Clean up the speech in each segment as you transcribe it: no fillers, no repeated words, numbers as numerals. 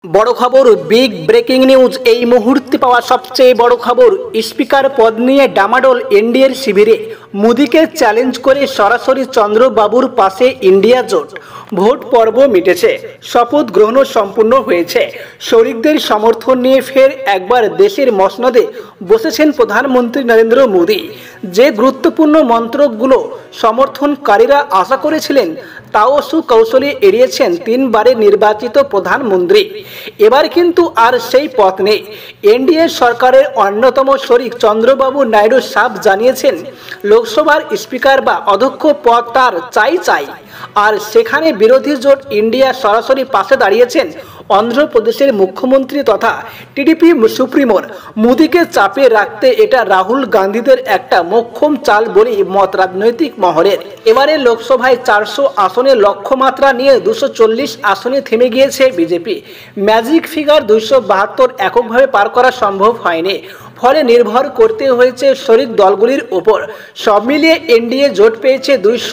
বড় খবর, big breaking news. এই মুহূর্তে পাওয়া সবচেয়ে বড় খবর, স্পিকার পদ নিয়ে ডামাডোল এনডিএর শিবিরে। মোদীকে চ্যালেঞ্জ করে সরাসরি চন্দ্রবাবুর পাশে ইন্ডিয়া জোট। ভোট পর্ব মিটেছে, শপথ গ্রহণও সম্পূর্ণ হয়েছে। শরিকদের সমর্থন নিয়ে ফের একবার দেশের মসনদে বসেছেন প্রধানমন্ত্রী নরেন্দ্র মোদী। যে গুরুত্বপূর্ণ মন্ত্রকগুলো সমর্থনকারীরা আশা করেছিলেন তাও সুকৌশলে এড়িয়েছেন তিনবারের নির্বাচিত প্রধানমন্ত্রী। এবার কিন্তু আর সেই পথ নেই। এনডিএ সরকারের অন্যতম শরিক চন্দ্রবাবু নাইডু সাফ জানিয়েছেন, লোকসভার স্পিকার বা অধ্যক্ষ পদ তার চাই। আর সেখানে বিরোধী জোট ইন্ডিয়া সরাসরি পাশে দাঁড়িয়েছেন অন্ধ্রপ্রদেশের মুখ্যমন্ত্রী তথা টিডিপি সুপ্রিমোর। মোদীকে চাপে রাখতে এটা রাহুল গান্ধীদের একটা মোক্ষম চাল বলেই মত রাজনৈতিক মহলের। এবারে লোকসভায় 400 আসনের লক্ষ্যমাত্রা নিয়ে 240 আসনে থেমে গিয়েছে বিজেপি। ম্যাজিক ফিগার 272 এককভাবে পার করা সম্ভব হয়নি, ফলে নির্ভর করতে হয়েছে শরিক দলগুলির উপর। সব মিলিয়ে এনডিএ জোট পেয়েছে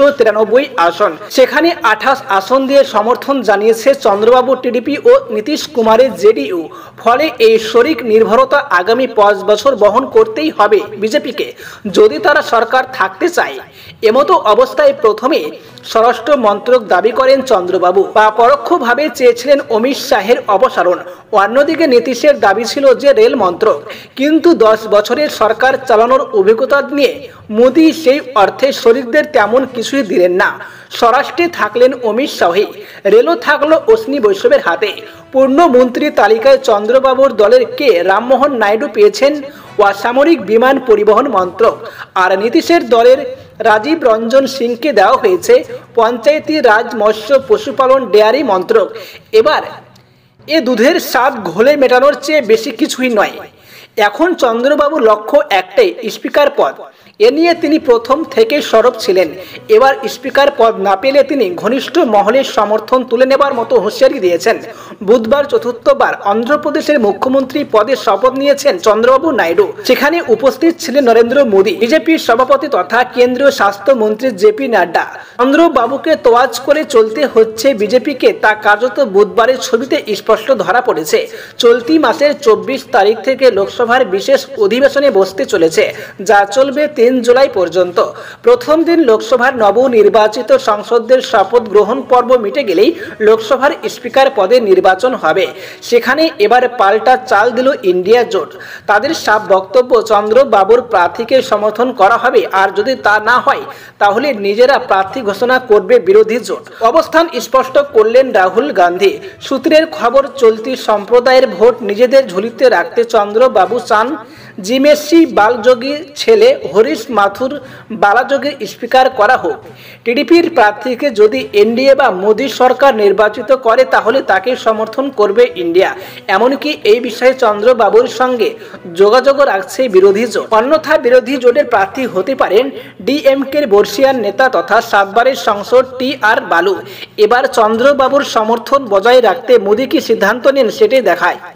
293 আসন। সেখানে 28 আসন দিয়ে সমর্থন জানিয়েছে চন্দ্রবাবু টিডিপি ও নীতিশ কুমারের জেডিইউ। ফলে এই শরিক নির্ভরতা আগামী 5 বছর বহন করতেই হবে বিজেপিকে, যদি তারা সরকার থাকতে চায়। এমতো অবস্থায় প্রথমে স্বরাষ্ট্র মন্ত্রক দাবি করেন চন্দ্রবাবু, বা পরোক্ষভাবে চেয়েছিলেন অমিত শাহের অপসারণ। অন্যদিকে নীতিশের দাবি ছিল যে রেল মন্ত্রক। কিন্তু 10 বছরের সরকার চালানোর অভিজ্ঞতা নিয়ে মোদী সেই অর্থে শরিকদের তেমন কিছুই দিলেন না। স্বরাষ্ট্রে থাকলেন অমিত শাহই, রেলও থাকলো অশ্বিনী বৈষ্ণবের হাতে। পূর্ণ মন্ত্রী তালিকায় চন্দ্রবাবুর দলের কে রামমোহন নাইডু পেয়েছেন অসামরিক বিমান পরিবহন মন্ত্রক, আর নীতিশের দলের রাজীব রঞ্জন সিংকে দেওয়া হয়েছে পঞ্চায়েতি রাজ, মৎস্য, পশুপালন, ডেয়ারি মন্ত্রক। এবার এ দুধের স্বাদ ঘোলে মেটানোর চেয়ে বেশি কিছুই নয়। এখন চন্দ্রবাবুর লক্ষ্য একটাই, স্পিকার পদ। এ নিয়ে তিনি প্রথম থেকে সরব ছিলেন। এবার স্পিকার পদ না পেলে তিনি ঘনিষ্ঠ মহলের সমর্থন তুলে নেবার মতো হুঁশিয়ারি দিয়েছেন। বুধবার চতুর্থবার অন্ধ্রপ্রদেশের মুখ্যমন্ত্রী পদে শপথ নিয়েছেন চন্দ্রবাবু নাইডু। সেখানে উপস্থিত ছিলেন নরেন্দ্র মোদী, বিজেপির সভাপতি তথা কেন্দ্রীয় স্বাস্থ্যমন্ত্রী জেপি নাড্ডা। চন্দ্রবাবুকে তোয়াজ করে চলতে হচ্ছে বিজেপিকে, তা কার্যত বুধবারের ছবিতে স্পষ্ট ধরা পড়েছে। চলতি মাসের 24 তারিখ থেকে লোকসভার বিশেষ অধিবেশনে বসতে চলেছে, যা চলবে 3 জুলাই পর্যন্ত। প্রথম দিন লোকসভার নবনির্বাচিত সংসদদের শপথ গ্রহণ পর্ব মিটে গেলেই লোকসভার স্পিকার পদে নির্বাচন হবে। সেখানে এবার পাল্টা চাল দিল ইন্ডিয়া জোট। তাদের সাফ বক্তব্য, চন্দ্রবাবুর প্রার্থীকে সমর্থন করা হবে, আর যদি তা না হয় তাহলে নিজেরা প্রার্থী ঘোষণা করবে বিরোধী জোট। অবস্থান স্পষ্ট করলেন রাহুল গান্ধী। সূত্রের খবর, চলতি সম্প্রদায়ের ভোট নিজেদের ঝুলিতে রাখতে চন্দ্রবাবু চান জিমেসি বালযোগীর ছেলে হরিশ মাথুর বালাযোগীর স্পিকার করা হোক। টিডিপির প্রার্থীকে যদি এনডিএ বা মোদী সরকার নির্বাচিত করে তাহলে তাকে সমর্থন করবে ইন্ডিয়া। এমনকি এই বিষয়ে চন্দ্রবাবুর সঙ্গে যোগাযোগ রাখছে বিরোধী জোট। অন্যথা বিরোধী জোটের প্রার্থী হতে পারেন ডিএমকের বর্ষিয়ান নেতা তথা 7 বারের সংসদ টি.আর. বালু। এবার চন্দ্রবাবুর সমর্থন বজায় রাখতে মোদী কি সিদ্ধান্ত নেন সেটাই দেখায়।